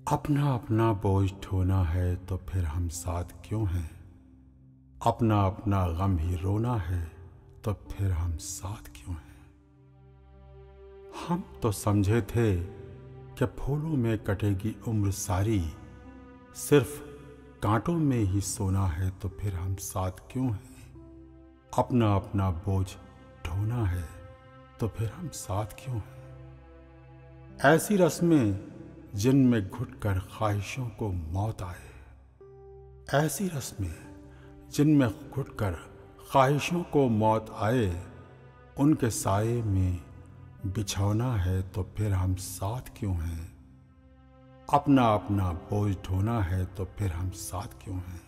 अपना अपना बोझ ढोना है तो फिर हम साथ क्यों हैं। अपना अपना गम ही रोना है तो फिर हम साथ क्यों हैं। हम तो समझे थे कि फूलों में कटेगी उम्र सारी, सिर्फ कांटों में ही सोना है तो फिर हम साथ क्यों हैं। अपना अपना बोझ ढोना है तो फिर हम साथ क्यों हैं। ऐसी रस्में जिनमें घुटकर ख्वाहिशों को मौत आए, ऐसी रस्में जिनमें घुटकर ख्वाहिशों को मौत आए, उनके साए में बिछौना है तो फिर हम साथ क्यों हैं। अपना अपना बोझ ढोना है तो फिर हम साथ क्यों हैं।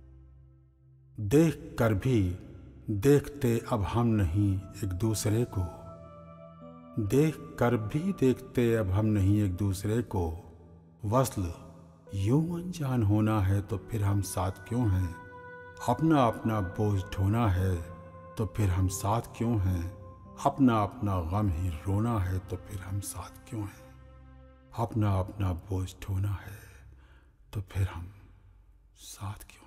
देख कर भी देखते अब हम नहीं एक दूसरे को, देख कर भी देखते अब हम नहीं एक दूसरे को। वस्ल यूं अनजान होना है तो फिर हम साथ क्यों हैं। अपना अपना बोझ ढोना है तो फिर हम साथ क्यों हैं। अपना अपना गम ही रोना है तो फिर हम साथ क्यों हैं। अपना अपना बोझ ढोना है तो फिर हम साथ क्यों हैं।